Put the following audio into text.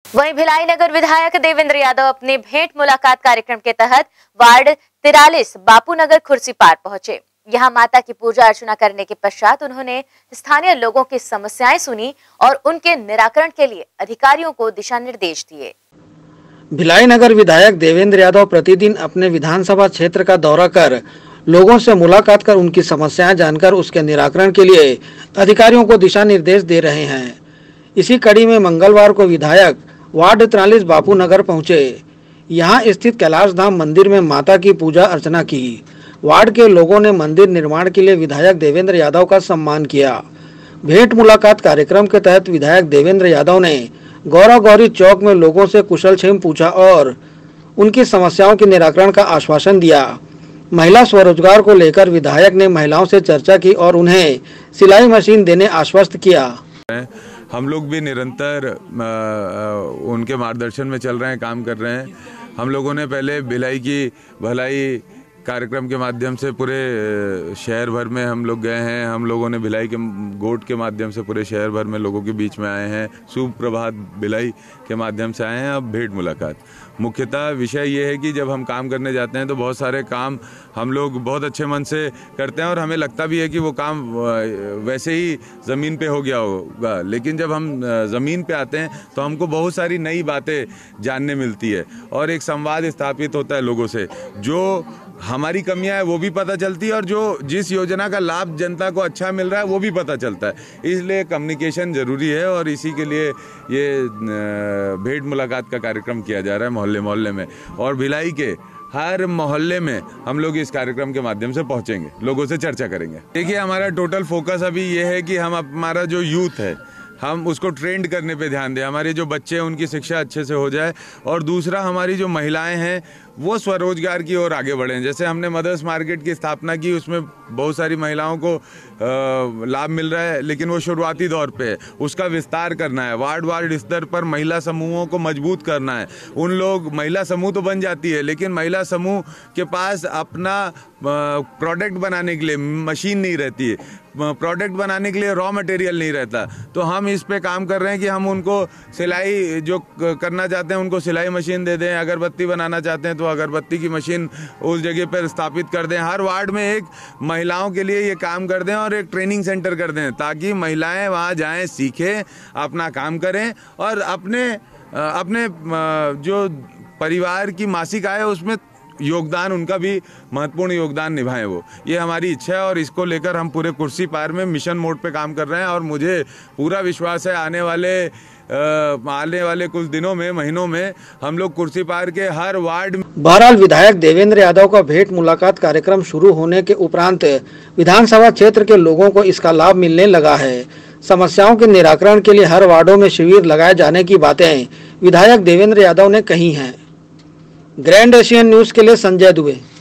वहीं भिलाई नगर विधायक देवेंद्र यादव अपने भेंट मुलाकात कार्यक्रम के तहत वार्ड 43 बापू नगर खुर्सी पार पहुंचे। यहां माता की पूजा अर्चना करने के पश्चात उन्होंने स्थानीय लोगों की समस्याएं सुनी और उनके निराकरण के लिए अधिकारियों को दिशा निर्देश दिए। भिलाई नगर विधायक देवेंद्र यादव प्रतिदिन अपने विधानसभा क्षेत्र का दौरा कर लोगों से मुलाकात कर उनकी समस्याएं जानकर उसके निराकरण के लिए अधिकारियों को दिशा निर्देश दे रहे हैं। इसी कड़ी में मंगलवार को विधायक वार्ड 43 बापू नगर पहुंचे। यहां स्थित कैलाश धाम मंदिर में माता की पूजा अर्चना की। वार्ड के लोगों ने मंदिर निर्माण के लिए विधायक देवेंद्र यादव का सम्मान किया। भेंट मुलाकात कार्यक्रम के तहत विधायक देवेंद्र यादव ने गौरव गौरी चौक में लोगों से कुशलक्षेम पूछा और उनकी समस्याओं के निराकरण का आश्वासन दिया। महिला स्वरोजगार को लेकर विधायक ने महिलाओं से चर्चा की और उन्हें सिलाई मशीन देने आश्वस्त किया। हम लोग भी निरंतर उनके मार्गदर्शन में चल रहे हैं, काम कर रहे हैं। हम लोगों ने पहले भिलाई की भलाई कार्यक्रम के माध्यम से पूरे शहर भर में हम लोग गए हैं। हम लोगों ने भिलाई के गोट के माध्यम से पूरे शहर भर में लोगों के बीच में आए हैं। सुप्रभात भिलाई के माध्यम से आए हैं। अब भेंट मुलाकात मुख्यतः विषय ये है कि जब हम काम करने जाते हैं तो बहुत सारे काम हम लोग बहुत अच्छे मन से करते हैं और हमें लगता भी है कि वो काम वैसे ही ज़मीन पे हो गया होगा, लेकिन जब हम ज़मीन पे आते हैं तो हमको बहुत सारी नई बातें जानने मिलती है और एक संवाद स्थापित होता है लोगों से। जो हमारी कमियां है वो भी पता चलती है और जो जिस योजना का लाभ जनता को अच्छा मिल रहा है वो भी पता चलता है। इसलिए कम्युनिकेशन ज़रूरी है और इसी के लिए ये भेंट मुलाकात का कार्यक्रम किया जा रहा है मोहल्ले मोहल्ले में। और भिलाई के हर मोहल्ले में हम लोग इस कार्यक्रम के माध्यम से पहुंचेंगे, लोगों से चर्चा करेंगे। देखिए, हमारा टोटल फोकस अभी ये है कि हम हमारा जो यूथ है हम उसको ट्रेंड करने पे ध्यान दें। हमारे जो बच्चे हैं उनकी शिक्षा अच्छे से हो जाए और दूसरा हमारी जो महिलाएं हैं वो स्वरोजगार की ओर आगे बढ़ें। जैसे हमने मदर्स मार्केट की स्थापना की, उसमें बहुत सारी महिलाओं को लाभ मिल रहा है, लेकिन वो शुरुआती दौर पे है। उसका विस्तार करना है, वार्ड स्तर पर महिला समूहों को मजबूत करना है। उन लोग महिला समूह तो बन जाती है लेकिन महिला समूह के पास अपना प्रोडक्ट बनाने के लिए मशीन नहीं रहती है, प्रोडक्ट बनाने के लिए रॉ मटेरियल नहीं रहता। तो हम इस पे काम कर रहे हैं कि हम उनको सिलाई जो करना चाहते हैं उनको सिलाई मशीन दे दें, अगरबत्ती बनाना चाहते हैं तो अगरबत्ती की मशीन उस जगह पर स्थापित कर दें। हर वार्ड में एक महिलाओं के लिए ये काम कर दें और एक ट्रेनिंग सेंटर कर दें ताकि महिलाएं वहाँ जाएं, सीखें, अपना काम करें और अपने जो परिवार की मासिक आय उसमें योगदान, उनका भी महत्वपूर्ण योगदान निभाएं। वो ये हमारी इच्छा है और इसको लेकर हम पूरे कुर्सी पार में मिशन मोड पे काम कर रहे हैं और मुझे पूरा विश्वास है आने वाले कुछ दिनों में, महीनों में हम लोग कुर्सी पार के हर वार्ड में। बहरहाल विधायक देवेंद्र यादव का भेंट मुलाकात कार्यक्रम शुरू होने के उपरांत विधानसभा क्षेत्र के लोगों को इसका लाभ मिलने लगा है। समस्याओं के निराकरण के लिए हर वार्डों में शिविर लगाए जाने की बातें विधायक देवेंद्र यादव ने कही हैं। ग्रैंड एशियन न्यूज़ के लिए संजय दुबे।